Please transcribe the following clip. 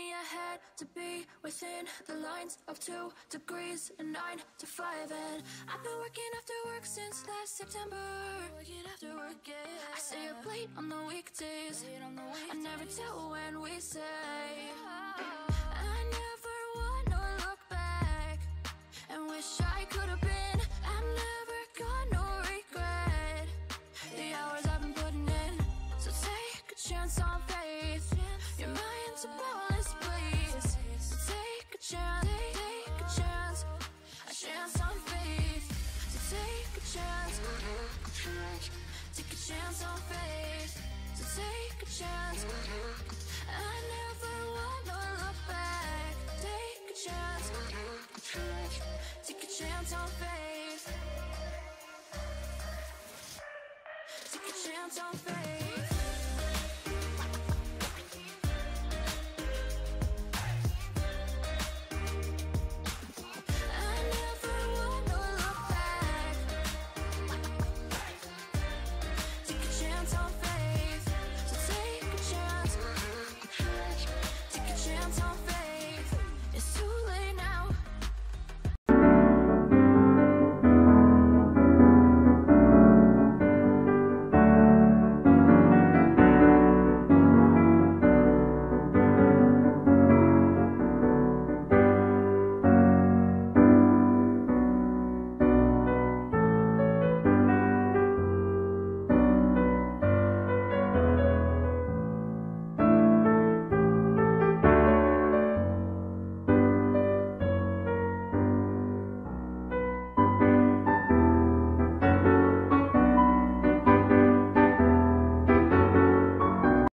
me I had to be within the lines of 2 degrees and 9 to 5. And I've been working after work since last September. Working after work, yeah. I stay up late on the weekdays. I never tell when we say. I never wanna look back and wish I could have been. I'm never gonna regret the hours I've been putting in. So take a chance on faith. Your mind's a boundless place. So take a chance, take a chance, a chance on faith. So take a chance, take a chance on faith. So take a chance. I never wanna